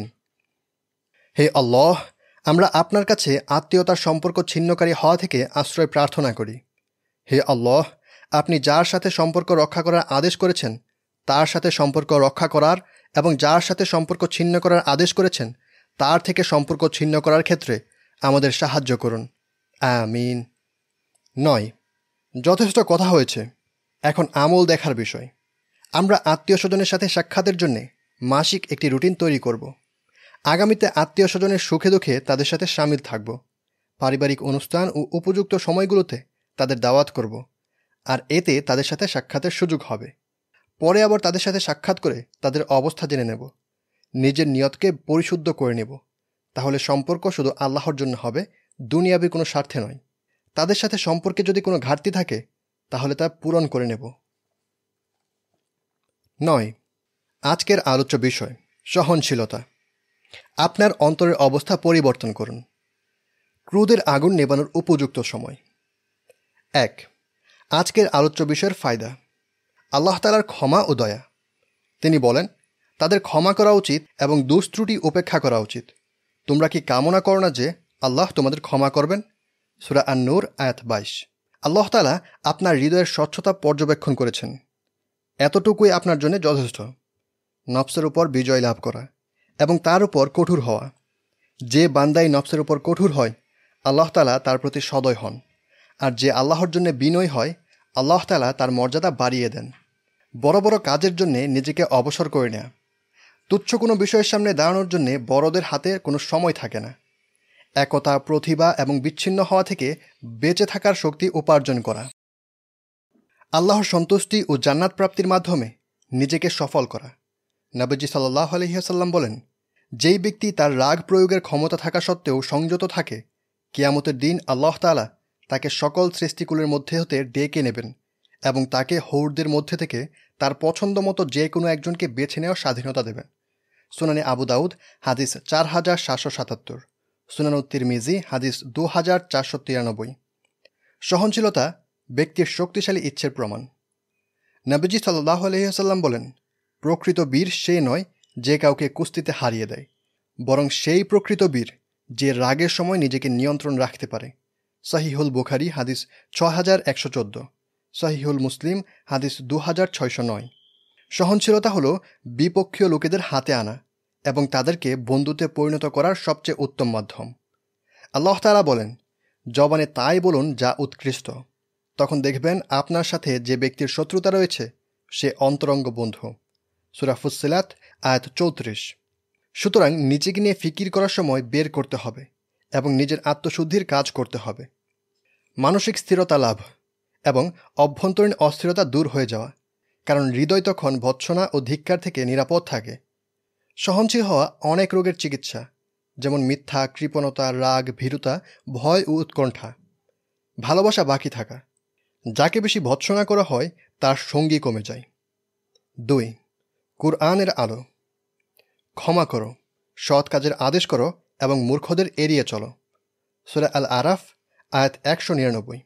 Speaker 1: হে আল্লাহ, আমরা আপনার কাছে আত্মীয়তার সম্পর্ক ছিন্নকারী হওয়া থেকে আশ্রয় প্রার্থনা করি। হে আল্লাহ, আপনি যার সাথে সম্পর্ক রক্ষা করার আদেশ করেছেন তার সাথে সম্পর্ক রক্ষা করার এবং যার সাথে সম্পর্ক ছিন্ন করার আদেশ করেছেন তার থেকে সম্পর্ক ছিন্ন করার ক্ষেত্রে আমাদের সাহায্য করুন। আমিন। নয়, যথেষ্ট কথা হয়েছে, এখন আমল দেখার বিষয়। আমরা আত্মীয় স্বজনের সাথে সাক্ষাতের জন্যে মাসিক একটি রুটিন তৈরি করব। আগামীতে আত্মীয় স্বজনের সুখে দুঃখে তাদের সাথে সামিল থাকব। পারিবারিক অনুষ্ঠান ও উপযুক্ত সময়গুলোতে তাদের দাওয়াত করব, আর এতে তাদের সাথে সাক্ষাতের সুযোগ হবে। পরে আবার তাদের সাথে সাক্ষাৎ করে তাদের অবস্থা জেনে নেব, নিজের নিয়তকে পরিশুদ্ধ করে নেব। তাহলে সম্পর্ক শুধু আল্লাহর জন্য হবে, দুনিয়াবী কোনো স্বার্থে নয়। তাদের সাথে সম্পর্কে যদি কোনো ঘাটতি থাকে তাহলে তা পূরণ করে নেব। নয়, আজকের আলোচ্য বিষয় সহনশীলতা। আপনার অন্তরের অবস্থা পরিবর্তন করুন। ক্রোধের আগুন নেবানোর উপযুক্ত সময়। এক, আজকের আলোচ্য বিষয়ের ফায়দা। আল্লাহ তাআলার ক্ষমা ও দয়া। তিনি বলেন, তাদের ক্ষমা করা উচিত এবং দুষ্ত্রুটি উপেক্ষা করা উচিত। তোমরা কি কামনা করো না যে আল্লাহ তোমাদের ক্ষমা করবেন? সূরা আন-নূর, আয়াত বাইশ। আল্লাহ তাআলা আপনার হৃদয়ের স্বচ্ছতা পর্যবেক্ষণ করেছেন। এতটুকুই আপনার জন্য যথেষ্ট। নফসের উপর বিজয় লাভ করা এবং তার উপর কঠোর হওয়া। যে বান্দাই নফসের উপর কঠোর হয় আল্লাহ তাআলা তার প্রতি সদয় হন, আর যে আল্লাহর জন্য বিনয়ী হয় আল্লাহ তাআলা তার মর্যাদা বাড়িয়ে দেন। বড় বড় কাজের জন্যে নিজেকে অবসর করে নেয়া। তুচ্ছ কোনো বিষয়ের সামনে দাঁড়ানোর জন্যে বড়দের হাতে কোনো সময় থাকে না। একতা, প্রতিভা এবং বিচ্ছিন্ন হওয়া থেকে বেঁচে থাকার শক্তি উপার্জন করা। আল্লাহর সন্তুষ্টি ও জান্নাত প্রাপ্তির মাধ্যমে নিজেকে সফল করা। নবীজি সাল্লাল্লাহু আলাইহি ওয়াসাল্লাম বলেন, যেই ব্যক্তি তার রাগ প্রয়োগের ক্ষমতা থাকা সত্ত্বেও সংযত থাকে, কিয়ামতের দিন আল্লাহ তাআলা তাকে সকল সৃষ্টিকুলের মধ্যে হতে ডেকে নেবেন এবং তাকে হৌরদের মধ্যে থেকে তার পছন্দ মতো যে কোনো একজনকে বেছে নেওয়ার স্বাধীনতা দেবেন। সুনানে আবু দাউদ হাদিস চার হাজার সাতশো সাতাত্তর, সুনানুত তিরমিজি হাদিস দু হাজার চারশো তিরানব্বই। সহনশীলতা ব্যক্তির শক্তিশালী ইচ্ছের প্রমাণ। নবীজি সাল্লাল্লাহু আলাইহি ওয়াসাল্লাম বলেন, প্রকৃত বীর সে নয় যে কাউকে কুস্তিতে হারিয়ে দেয়, বরং সেই প্রকৃত বীর যে রাগের সময় নিজেকে নিয়ন্ত্রণ রাখতে পারে। সহিহুল বুখারী হাদিস ছয় হাজার একশো চোদ্দ, সহিহুল মুসলিম হাদিস দু হাজার ছয়শো নয়। সহনশীলতা হল বিপক্ষীয় লোকেদের হাতে আনা এবং তাদেরকে বন্ধুতে পরিণত করার সবচেয়ে উত্তম মাধ্যম। আল্লাহ তাআলা বলেন, জবানে তাই বলুন যা উৎকৃষ্ট, তখন দেখবেন আপনার সাথে যে ব্যক্তির শত্রুতা রয়েছে সে অন্তরঙ্গ বন্ধু। সূরা ফুসসিলাত আয়াত চৌত্রিশ। সুতরাং নিজেকে নিয়ে ফিকির করার সময় বের করতে হবে এবং নিজের আত্মশুদ্ধির কাজ করতে হবে। মানসিক স্থিরতা লাভ এবং অভ্যন্তরীণ অস্থিরতা দূর হয়ে যাওয়া, কারণ হৃদয় তখন ভৎসনা ও ধিক্কার থেকে নিরাপদ থাকে। সহনশীল হওয়া অনেক রোগের চিকিৎসা, যেমন মিথ্যা, কৃপণতা, রাগ, ভীরুতা, ভয় ও উৎকণ্ঠা। ভালোবাসা বাকি থাকা, যাকে বেশি ভৎসনা করা হয় তার সঙ্গী কমে যায়। দুই, কুরআনের আলো। ক্ষমা করো, সৎ কাজের আদেশ করো এবং মূর্খদের এড়িয়ে চলো। সূরা আল আরাফ আয়াত একশো নিরানব্বই।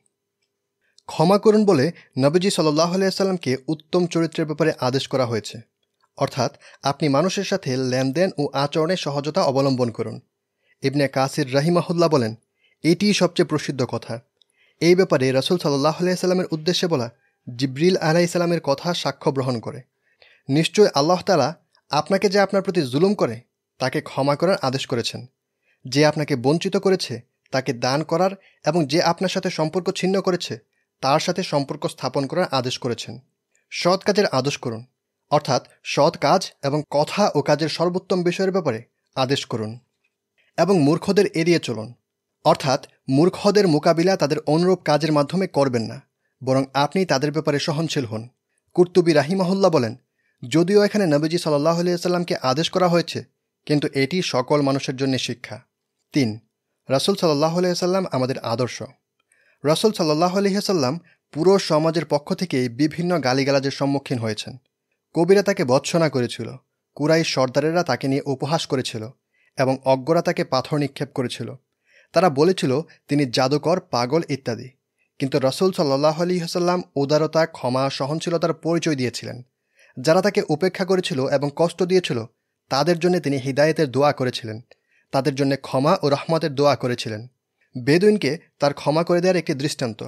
Speaker 1: ক্ষমা করুন বলে নবীজি সাল্লাল্লাহু আলাইহি ওয়াসাল্লামকে উত্তম চরিত্রের ব্যাপারে আদেশ করা হয়েছে, অর্থাৎ আপনি মানুষের সাথে লেনদেন ও আচরণে সহজতা অবলম্বন করুন। ইবনে কাসির রাহিমাহুল্লাহ বলেন, এটিই সবচেয়ে প্রসিদ্ধ কথা। এই ব্যাপারে রাসূল সাল্লাল্লাহু আলাইহি ওয়াসাল্লামের উদ্দেশ্যে বলা জিবরিল আলাইহিস সালামের কথা সাক্ষ্য গ্রহণ করে। নিশ্চয় আল্লাহ তাআলা আপনাকে যে আপনার প্রতি জুলুম করে তাকে ক্ষমা করার আদেশ করেছেন, যে আপনাকে বঞ্চিত করেছে তাকে দান করার এবং যে আপনার সাথে সম্পর্ক ছিন্ন করেছে তার সাথে সম্পর্ক স্থাপন করার আদেশ করেছেন। সৎ কাজের আদেশ করুন, অর্থাৎ সৎ কাজ এবং কথা ও কাজের সর্বোত্তম বিষয়ের ব্যাপারে আদেশ করুন। এবং মূর্খদের এড়িয়ে চলুন, অর্থাৎ মূর্খদের মোকাবিলা তাদের অনুরূপ কাজের মাধ্যমে করবেন না, বরং আপনি তাদের ব্যাপারে সহনশীল হন। কুরতুবী রাহিমাহুল্লাহ বলেন, যদিও এখানে নবীজি সাল্লাল্লাহু আলাইহি ওয়াসাল্লামকে আদেশ করা হয়েছে, কিন্তু এটি সকল মানুষের জন্য শিক্ষা। তিন, রাসূল সাল্লাল্লাহু আলাইহি ওয়াসাল্লাম আমাদের আদর্শ। রাসূল সাল্লাল্লাহু আলাইহি ওয়াসাল্লাম পুরো সমাজের পক্ষ থেকে বিভিন্ন গালিগালাজের সম্মুখীন হয়েছেন। কবিরা তাকে ভৎসনা করেছিল, কুরাইশ সর্দারেরা তাকে নিয়ে উপহাস করেছিল এবং অজ্ঞরা তাকে পাথর নিক্ষেপ করেছিল। তারা বলেছিল তিনি জাদুকর, পাগল ইত্যাদি। কিন্তু রাসূল সাল্লাল্লাহু আলাইহি ওয়াসাল্লাম উদারতা, ক্ষমা, সহনশীলতার পরিচয় দিয়েছিলেন। যারা তাকে উপেক্ষা করেছিল এবং কষ্ট দিয়েছিল তাদের জন্য তিনি হিদায়েতের দোয়া করেছিলেন, তাদের জন্য ক্ষমা ও রহমতের দোয়া করেছিলেন। বেদুইনকে তার ক্ষমা করে দেওয়ার একটি দৃষ্টান্ত।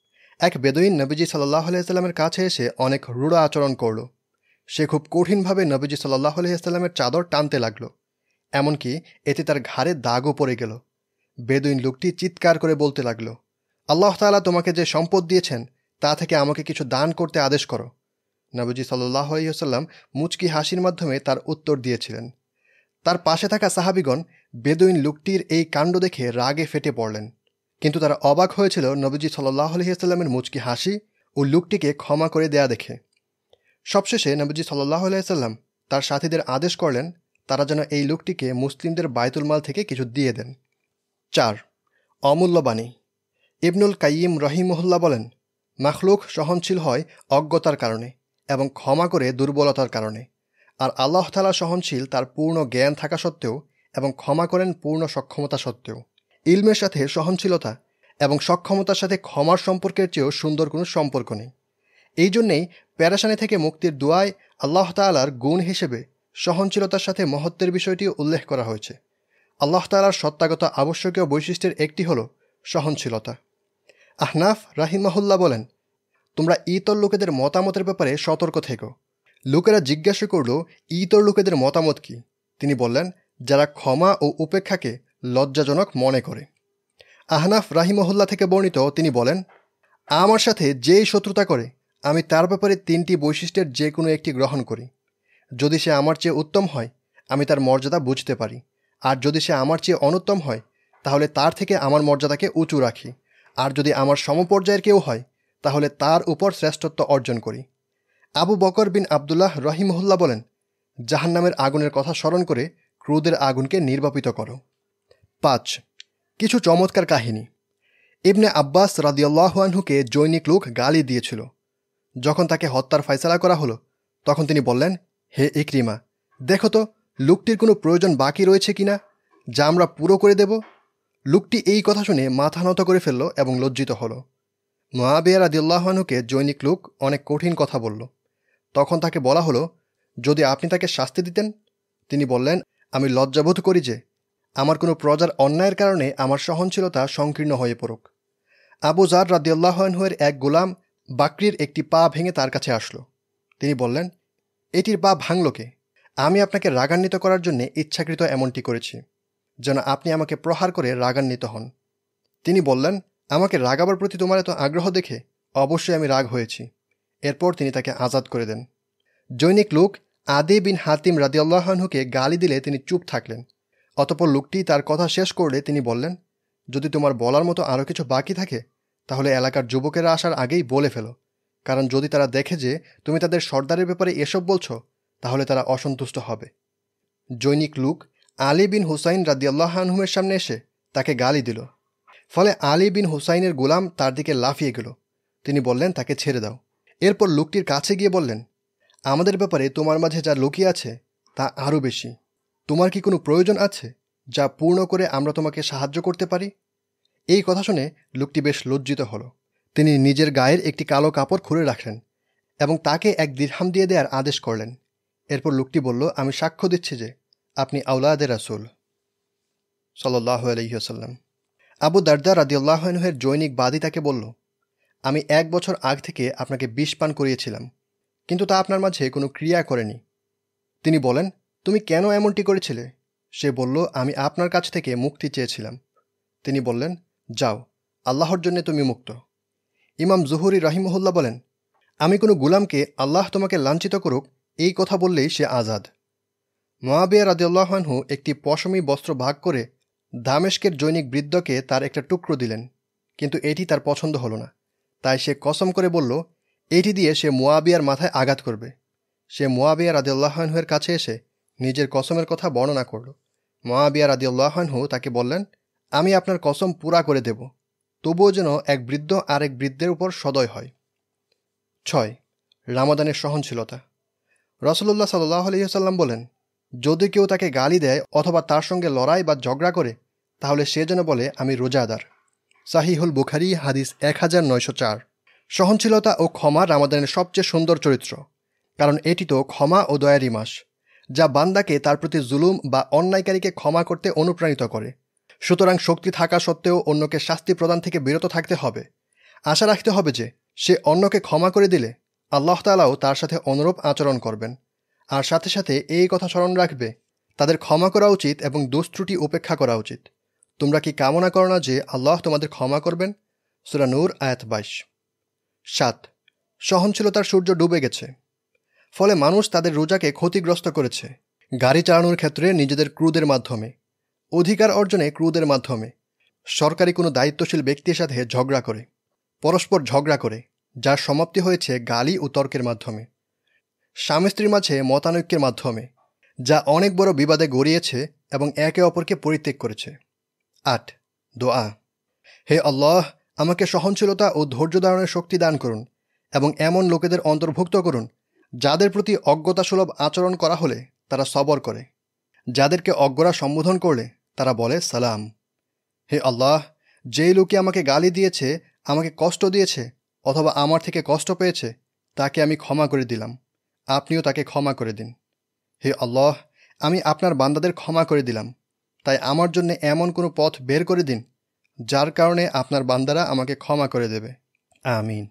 Speaker 1: এক বেদুইন নবীজি সাল্লাল্লাহু আলাইহি ওয়াসাল্লামের কাছে এসে অনেক রূঢ় আচরণ করল। সে খুব কঠিনভাবে নবীজি সাল্লাল্লাহু আলাইহি ওয়াসাল্লামের চাদর টানতে লাগল, এমনকি এতে তার ঘাড়ে দাগও পড়ে গেল। বেদুইন লোকটি চিৎকার করে বলতে লাগল, আল্লাহ তাআলা তোমাকে যে সম্পদ দিয়েছেন তা থেকে আমাকে কিছু দান করতে আদেশ করো। নবীজি সাল্লাল্লাহু আলাইহি ওয়াসাল্লাম মুচকি হাসির মাধ্যমে তার উত্তর দিয়েছিলেন। তার পাশে থাকা সাহাবীগণ বেদুইন লোকটির এই কাণ্ড দেখে রাগে ফেটে পড়লেন, কিন্তু তারা অবাক হয়েছিল নবীজি সাল্লাল্লাহু আলাইহি ওয়াসাল্লামের মুচকি হাসি ও লোকটিকে ক্ষমা করে দেয়া দেখে। সবশেষে নবীজি সাল্লাল্লাহু আলাইহি ওয়াসাল্লাম তার সাথীদের আদেশ করলেন তারা যেন এই লোকটিকে মুসলিমদের বাইতুল মাল থেকে কিছু দিয়ে দেন। চার, অমূল্য বাণী। ইবনুল কাইয়িম রাহিমাহুল্লাহ বলেন, মাখলুক সহনশীল হয় অজ্ঞতার কারণে এবং ক্ষমা করে দুর্বলতার কারণে, আর আল্লাহ তাআলা সহনশীল তার পূর্ণ জ্ঞান থাকা সত্ত্বেও এবং ক্ষমা করেন পূর্ণ সক্ষমতা সত্ত্বেও। ইলমের সাথে সহনশীলতা এবং সক্ষমতার সাথে ক্ষমার সম্পর্কের চেয়েও সুন্দর কোনো সম্পর্ক নেই। এই জন্যেই প্যারাশানি থেকে মুক্তির দোয়ায় আল্লাহ তাআলার গুণ হিসেবে সহনশীলতার সাথে মহত্বের বিষয়টিও উল্লেখ করা হয়েছে। আল্লাহ তাআলার সত্তাগত আবশ্যকীয় বৈশিষ্ট্যের একটি হল সহনশীলতা। আহনাফ রাহিমাহুল্লাহ বলেন, তোমরা ইতর লোকেদের মতামতের ব্যাপারে সতর্ক থেকো। লোকেরা জিজ্ঞাসা করল, ইতর লোকেদের মতামত কি? তিনি বললেন, যারা ক্ষমা ও উপেক্ষাকে লজ্জাজনক মনে করে। আহনাফ রাহিমাহুল্লাহ থেকে বর্ণিত, তিনি বলেন, আমার সাথে যেই শত্রুতা করে আমি তার ব্যাপারে তিনটি বৈশিষ্ট্যের যে কোনো একটি গ্রহণ করি। যদি সে আমার চেয়ে উত্তম হয় আমি তার মর্যাদা বুঝতে পারি, আর যদি সে আমার চেয়ে অনুত্তম হয় তাহলে তার থেকে আমার মর্যাদাকে উঁচু রাখি, আর যদি আমার সমপর্যায়ের কেউ হয় তাহলে তার উপর শ্রেষ্ঠত্ব অর্জন করি। আবু বকর বিন আবদুল্লাহ রহিমহুল্লাহ বলেন, জাহান্নামের আগুনের কথা স্মরণ করে ক্রোধের আগুনকে নির্বাপিত করো। পাঁচ, কিছু চমৎকার কাহিনী। ইবনে আব্বাস রাদিয়াল্লাহু আনহুকে জৈনিক লোক গালি দিয়েছিল। যখন তাকে হত্যার ফয়সালা করা হলো তখন তিনি বললেন, হে ইকরিমা, দেখো তো লোকটির কোনো প্রয়োজন বাকি রয়েছে কিনা, যা আমরা পুরো করে দেব। লোকটি এই কথা শুনে মাথা নত করে ফেলল এবং লজ্জিত হল। মুআবিয়া রাদিয়াল্লাহু আনহুকে জৈনিক লোক অনেক কঠিন কথা বলল। তখন তাকে বলা হলো, যদি আপনি তাকে শাস্তি দিতেন। তিনি বললেন, আমি লজ্জাবোধ করি যে আমার কোনো প্রজার অন্যায়ের কারণে আমার সহনশীলতা সংকীর্ণ হয়ে পড়ুক। আবু যার রাদিয়াল্লাহু আনহুর এক গোলাম বাকরির একটি পা ভেঙে তার কাছে আসলো। তিনি বললেন, এটির পা ভাঙল কে? আমি আপনাকে রাগান্বিত করার জন্য ইচ্ছাকৃত এমনটি করেছি, যেন আপনি আমাকে প্রহার করে রাগান্বিত হন। তিনি বললেন, আমাকে রাগাবার প্রতি তোমার এত আগ্রহ দেখে অবশ্যই আমি রাগ হয়েছি। এরপর তিনি তাকে আজাদ করে দেন। জৈনিক লোক আদি বিন হাতিম রাদিয়াল্লাহু আনহুকে গালি দিলে তিনি চুপ থাকলেন। অতঃপর লোকটি তার কথা শেষ করলে তিনি বললেন, যদি তোমার বলার মতো আরও কিছু বাকি থাকে তাহলে এলাকার যুবকেরা আসার আগেই বলে ফেলো, কারণ যদি তারা দেখে যে তুমি তাদের সর্দারের ব্যাপারে এসব বলছো তাহলে তারা অসন্তুষ্ট হবে। জৈনিক লোক আলী বিন হুসাইন রাদিয়াল্লাহু আনহুর সামনে এসে তাকে গালি দিল। ফলে আলী বিন হুসাইনের গোলাম তার দিকে লাফিয়ে গেল। তিনি বললেন, তাকে ছেড়ে দাও। এরপর লোকটির কাছে গিয়ে বললেন, আমাদের ব্যাপারে তোমার মাঝে যা লুকিয়ে আছে তা আরও বেশি। তোমার কি কোনো প্রয়োজন আছে যা পূর্ণ করে আমরা তোমাকে সাহায্য করতে পারি? এই কথা শুনে লোকটি বেশ লজ্জিত হল। তিনি নিজের গায়ের একটি কালো কাপড় খুলে রাখলেন এবং তাকে এক দিরহাম দিয়ে দেওয়ার আদেশ করলেন। এরপর লোকটি বলল, আমি সাক্ষ্য দিচ্ছি যে আপনি আওলাদে রাসূল সাল্লাল্লাহু আলাইহি ওয়াসাল্লাম। আবু দারদা রাদিয়াল্লাহু আনহুর জৈনিক বাদী তাকে বলল, আমি এক বছর আগ থেকে আপনাকে বিষ পান করিয়েছিলাম, কিন্তু তা আপনার মাঝে কোনো ক্রিয়া করেনি। তিনি বলেন, তুমি কেন এমনটি করেছিলে? সে বলল, আমি আপনার কাছ থেকে মুক্তি চেয়েছিলাম। তিনি বললেন, যাও, আল্লাহর জন্য তুমি মুক্ত। ইমাম জুহুরি রাহিমাহুল্লাহ বলেন, আমি কোনো গুলামকে আল্লাহ তোমাকে লাঞ্ছিত করুক এই কথা বললেই সে আজাদ। মুআবিয়া রাদিয়াল্লাহু আনহু একটি পশমি বস্ত্র ভাগ করে দামেস্কের জৈনিক বৃদ্ধকে তার একটা টুকরো দিলেন, কিন্তু এটি তার পছন্দ হলো না। তাই সে কসম করে বলল, এটি দিয়ে সে মুআবিয়ার মাথায় আঘাত করবে। সে মুআবিয়া রাদিয়াল্লাহু আনহুর কাছে এসে নিজের কসমের কথা বর্ণনা করল। মুআবিয়া রাদিয়াল্লাহু আনহু তাকে বললেন, আমি আপনার কসম পুরা করে দেব, তবুও যেন এক বৃদ্ধ আরেক বৃদ্ধের উপর সদয় হয়। ছয় রামাদানের সহনশীলতা। রাসূলুল্লাহ সাল্লাল্লাহু আলাইহি ওয়াসাল্লাম বলেন, যদি কেউ তাকে গালি দেয় অথবা তার সঙ্গে লড়াই বা ঝগড়া করে তাহলে সে যেন বলে, আমি রোজাদার। সাহিহুল বুখারী হাদিস এক হাজার নয়শো চার। সহনশীলতা ও ক্ষমা রামাদানের সবচেয়ে সুন্দর চরিত্র, কারণ এটি তো ক্ষমা ও দয়ারই মাস, যা বান্দাকে তার প্রতি জুলুম বা অন্যায়কারীকে ক্ষমা করতে অনুপ্রাণিত করে। সুতরাং শক্তি থাকা সত্ত্বেও অন্যকে শাস্তি প্রদান থেকে বিরত থাকতে হবে। আশা রাখতে হবে যে সে অন্যকে ক্ষমা করে দিলে আল্লাহ তাআলাও তার সাথে অনুরূপ আচরণ করবেন। আর সাথে সাথে এই কথা স্মরণ রাখবে, তাদের ক্ষমা করা উচিত এবং দোষত্রুটি উপেক্ষা করা উচিত। তোমরা কি কামনা করো না যে আল্লাহ তোমাদের ক্ষমা করবেন? সূরা নূর আয়াত বাইশ। সাত সহনশীলতার সূর্য ডুবে গেছে, ফলে মানুষ তাদের রোজাকে ক্ষতিগ্রস্ত করেছে। গাড়ি চালানোর ক্ষেত্রে নিজেদের ক্রুদের মাধ্যমে, অধিকার অর্জনে ক্রুদের মাধ্যমে, সরকারি কোনো দায়িত্বশীল ব্যক্তির সাথে ঝগড়া করে, পরস্পর ঝগড়া করে, যার সমাপ্তি হয়েছে গালি ও তর্কের মাধ্যমে, স্বামী স্ত্রীর মাঝে মতানৈক্যের মাধ্যমে, যা অনেক বড় বিবাদে গড়িয়েছে এবং একে অপরকে পরিত্যাগ করেছে। আট দোয়া। হে আল্লাহ, আমাকে সহনশীলতা ও ধৈর্য ধারণের শক্তি দান করুন এবং এমন লোকেদের অন্তর্ভুক্ত করুন যাদের প্রতি অজ্ঞতাসুলভ আচরণ করা হলে তারা সবর করে, যাদেরকে অজ্ঞরা সম্বোধন করলে তারা বলে সালাম। হে আল্লাহ, যেই লোকে আমাকে গালি দিয়েছে, আমাকে কষ্ট দিয়েছে অথবা আমার থেকে কষ্ট পেয়েছে, তাকে আমি ক্ষমা করে দিলাম, আপনিও তাকে ক্ষমা করে দিন। হে আল্লাহ, আমি আপনার বান্দাদের ক্ষমা করে দিলাম, তাই আমার জন্য এমন কোনো পথ বের করে দিন যার কারণে আপনার বান্দারা আমাকে ক্ষমা করে দেবে। আমিন।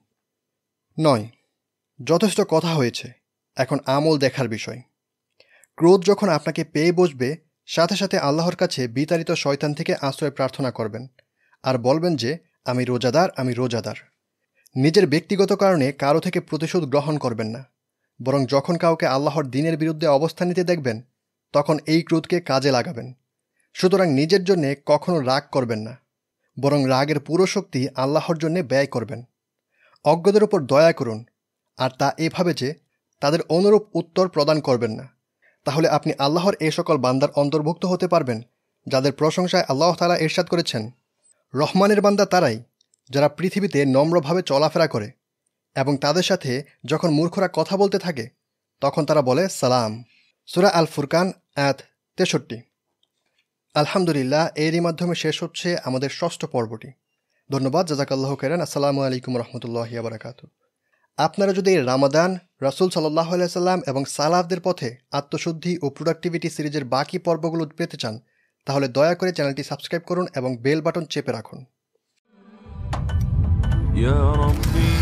Speaker 1: নয় যথেষ্ট কথা হয়েছে, এখন আমল দেখার বিষয়। ক্রোধ যখন আপনাকে পেয়ে বসবে, সাথে সাথে আল্লাহর কাছে বিতাড়িত শয়তান থেকে আশ্রয় প্রার্থনা করবেন আর বলবেন যে আমি রোজাদার, আমি রোজাদার। নিজের ব্যক্তিগত কারণে কারো থেকে প্রতিশোধ গ্রহণ করবেন না, বরং যখন কাউকে আল্লাহর দ্বীনের বিরুদ্ধে অবস্থান নিতে দেখবেন তখন এই ক্রোধকে কাজে লাগাবেন। সুতরাং নিজের জন্যে কখনো রাগ করবেন না, বরং রাগের পুরো শক্তি আল্লাহর জন্যে ব্যয় করবেন। অজ্ঞদের উপর দয়া করুন, আর তা এভাবে যে তাদের অনুরূপ উত্তর প্রদান করবেন না। তাহলে আপনি আল্লাহর এ সকল বান্দার অন্তর্ভুক্ত হতে পারবেন যাদের প্রশংসায় আল্লাহ তাআলা ইরশাদ করেছেন, রহমানের বান্দা তারাই যারা পৃথিবীতে নম্রভাবে চলাফেরা করে এবং তাদের সাথে যখন মূর্খরা কথা বলতে থাকে তখন তারা বলে সালাম। সূরা আল ফুরকান আয়াত তেষট্টি। আলহামদুলিল্লাহ, এরই মাধ্যমে শেষ হচ্ছে আমাদের ষষ্ঠ পর্বটি। ধন্যবাদ। জাযাকাল্লাহু খাইরান। আসসালামু আলাইকুম রহমতুল্লাহি ওয়া বারাকাতুহু। আপনারা যদি এই রামাদান রাসূল সাল্লাল্লাহু আলাইহি সাল্লাম এবং সালাফদের পথে আত্মশুদ্ধি ও প্রোডাক্টিভিটি সিরিজের বাকি পর্বগুলো পেতে চান তাহলে দয়া করে চ্যানেলটি সাবস্ক্রাইব করুন এবং বেল বাটন চেপে রাখুন।
Speaker 2: يا ربي